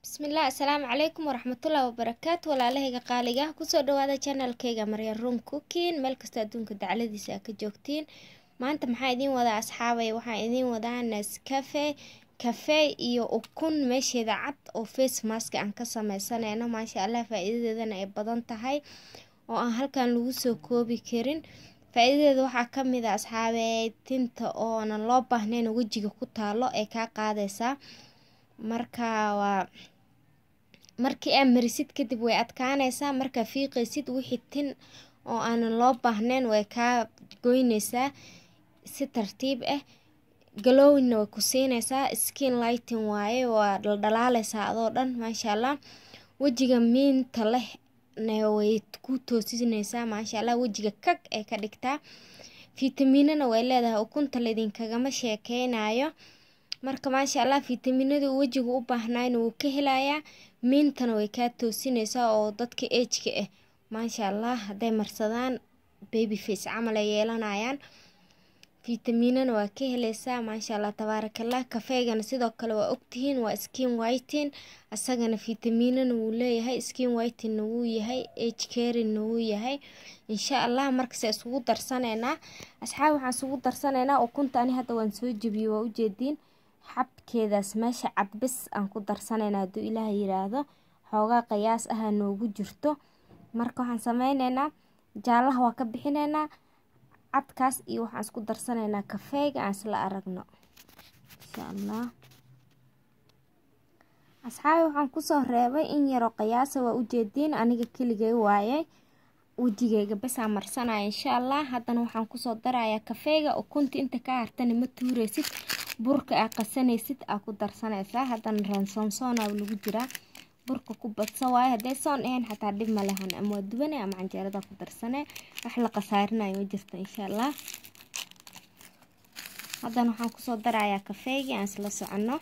Bismillah, assalaamu calaykum waraxmatullaahi wabarakaatu. walaalahayga qaaliga kusoo dhawaada channelkayga Maryan Room Cooking. meel kasta adduunka dacaladiisa ka joogtiin. maanta maxaa idin wadaa asxaabay? waxaan idin wadaa Nescafe cafe iyo ukun meesheeda cad oo face mask aan ka sameysanayno. maasha Allah, faa'iidadeedana ay badan tahay oo aan halkan lagu soo koobi karin. faa'iidadeeda waxaa ka mid ah asxaabay, tinta oo aan loo baahnayn wajiga ku taalo ee ka qaadaysa. markii aad marisid kadib way adkaanaysaa. marka fiiqaysid wixii tin oo aan loo baahnayn way ka goynaysaa si tartiib ah. glowing way ku siinaysaa, skin lighting waaye, waa dhalaalaysaa adoo dhan. maasha Allah, wajiga miinta leh way ku toosinaysaa. maasha Allah, wajiga kag ay ka dhigtaa. fitamiinana way leedahay, ukunta laydinkagama sheekeynayo. marka maasha Allah, fitamiinada wajiga u baahnayna wuu ka helayaa, miintana way ka toosinaysaa oo dadka age-ka ah maasha Allah haday marsadaan baby face camal ay yeelanayaan. fitamiinana waa ka helaysaa maasha Allah tabaarakallah. kafeegana sidoo kale waa ogtihiin waa skin whitening, asagana fitamiinana wuu leeyahay, skin whitening wuu yahay, age caring wuu yahay. insha Allah markaas isugu darsaneynaa asxaab, waxaan isugu darsaneynaa ukunta. ani hadda waan soo jabiyay, waa u jeedin xabkeedaas meesha cad bas aan ku darsaneynaa hadduu Ilaahay yiraahdo. xoogaa qiyaas ah noogu jirto. marka waxaan sameyneynaa jaalaha waa ka bixineynaa, cadkaas iyo waxaan isku darsaneynaa kafeega aan isla aragno insha Allah. asxaabi, waxaan kusoo reebay in yaro qiyaasa, waa u jeedin aniga keligay waayay, wajigayga bas aan marsanaya insha Allah. haddana waxaan kusoo darayaa kafeega. ukunta inta ka hartana ma tuuraysid, burka aad qasanaysid aad ku darsanaysaa. haddana ransoonsoon lagu jiraa, burka ku badsa waaye. hadday soon ahayn xataa dhib ma lahan, ama waa dubanay ama canjeerada ku darsanay, wax la qasaarinayo ma jirto insha Allah. haddana waxaan kusoo darayaa kafeegi aan isla soconno.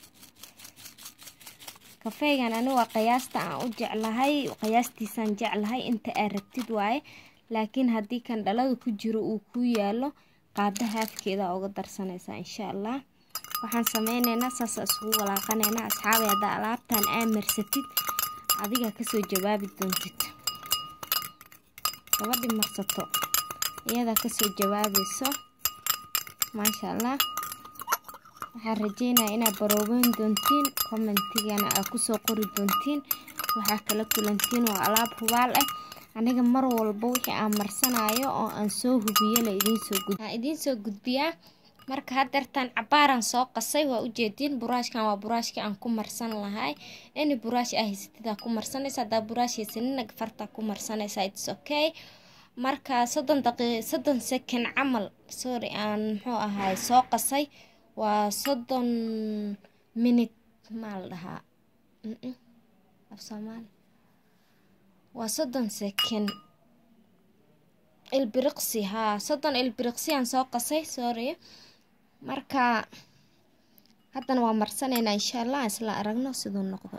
kafeegan ani waa qiyaasta aan u jeclahay, qiyaastiisaan jeclahay, inta aad rabtid waaye. laakiin haddii kan dhalada ku jiro uu ku yaalo, qaada haafkeeda uga darsanaysaa insha Allah. waxaan sameyneynaa saas isugu walaaqaneynaa asxaabay. hadda alaabtan aad marsatid adiga kasoo jawaabi doontid, gabadhi marsato iyada kasoo jawaabayso maasha Allah. waxaan rajeynayaa inaad baroobeyn doontiin, commentigana aad kusoo qori doontiin waxaa kala kulantiin. waa alaab hubaal ah. aniga mar walba wixii aan marsanayo oo aan soo hubiyo la idiin soo gudbiyaa. marka hadeertaan cabaaran soo qasay, waa u jeedin buraashkan waa buraashka aan ku marsan lahay. any buraash ah haysatida ku marsanaysa, hadaa buraash haysanina farta ku marsanaysa, it's okay. marka 30 second camal aan muxuu ahaay soo qasay, waa 30 minute maal dhahaa af Soomaali, waa 30 second ilbiriqsi. 30 ilbiriqsi aan soo qasay, sorry. marka haddana waa marsaneynaa insha Allah, isla aragno siduu noqdo.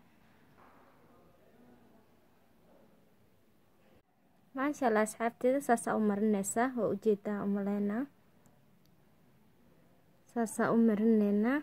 maasha Allah asxaabteeda, saasa u marinaysaa, waa ujeedaa umaleynaa, saasa u marineynaa.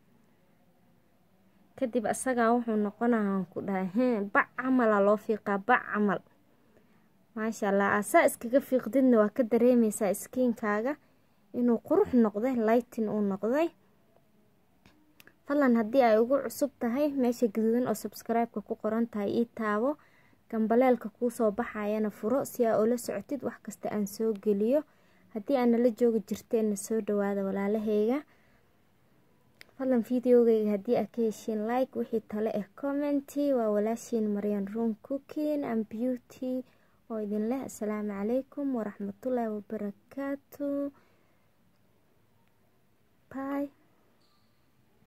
kadib asaga wuxuu noqonayaa ku dhahay bac camal loo fiiqaa, bac camal. maasha Allah, asaa iskaga fiiqdidna waa ka dareemaysaa skinkaaga inuu qurux noqday, lighting uu noqday. fadlan haddii ay ugu cusub tahay, meesha gaduudan oo subscribe-ka ku qoran tahay ii taabo, gambaleelka kuu soo baxayana furo si aad ula socotid wax kasta aan soo geliyo. haddii aan nala joogi jirteena soo dhawaada walaalahayga. fadlan videogayga haddii aad ka heshiin like, wixii tale ah commenti. waa walaashiin Maryan Room Cooking and Beauty oo idin leh assalaamu calaykum waraxmatullaahi wabarakaatu. bye.